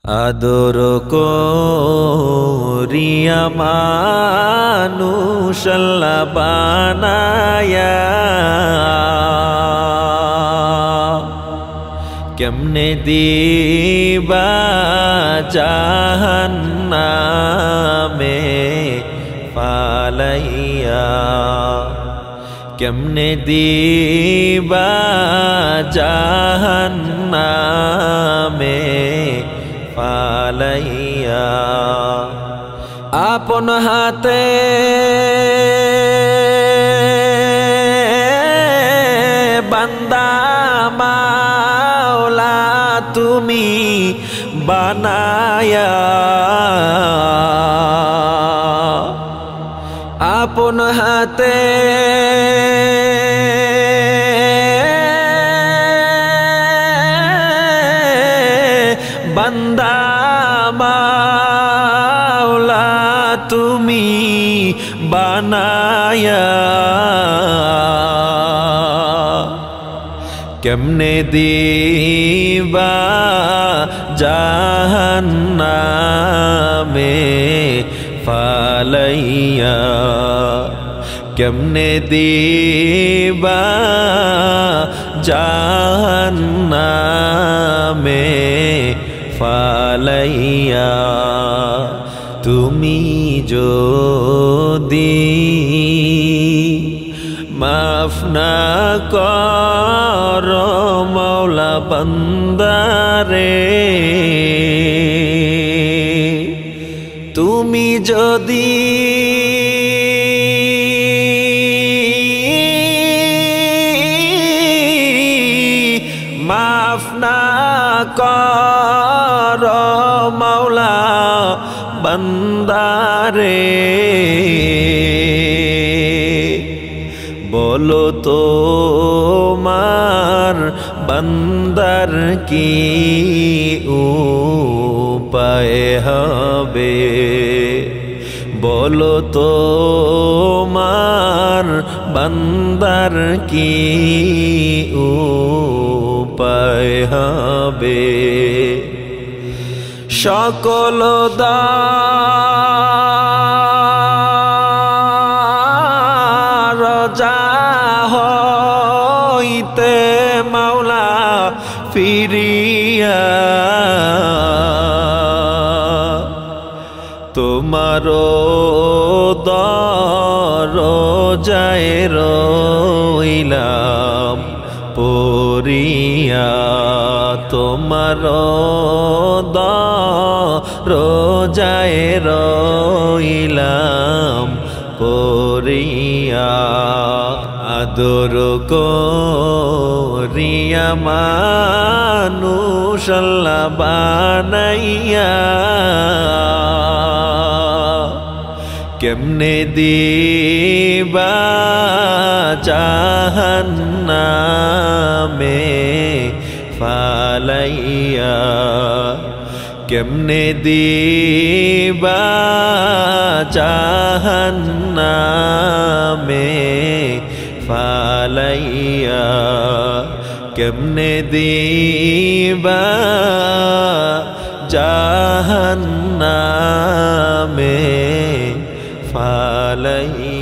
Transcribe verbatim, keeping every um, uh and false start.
আদর করিয়া মানুষ আল্লাহ বানায়া কেমনে দিবা জাহান্নামে ফালাইয়া কেমনে দিবা জাহান্নামে ফালাইয়া আপন হাতে বান্দা মাওলা তুমি বানায়া আপন হাতে বান্দা মাওলা তুমি বানায়া কেমনে দিবা জাহান্নামে ফালাইয়া কেমনে দিবা জাহান্নামে ফালাইয়া তুমি যদি মাফ না করো মাওলা বান্দারে তুমি যদি মাফ না করো মাওলা বান্দারে বলো তো মার বান্দার কি উপায় হবে বলো তো মার বান্দার কি উপায় হবে সকল দরজা হইতে মাওলা ফিরিয়া তোমারো দরজায় রইলাম পড়িয়া তোমারো দরজায় রইলাম পড়িয়া আদর করিয়া মানুষ আল্লাহ বানাইয়া কেমনে দিবা জাহান্নামে ফালাইয়া কেমনে দিবা জাহান্নামে ফালাইয়া কেমনে দিবা জাহান্নামে ফালাইয়া।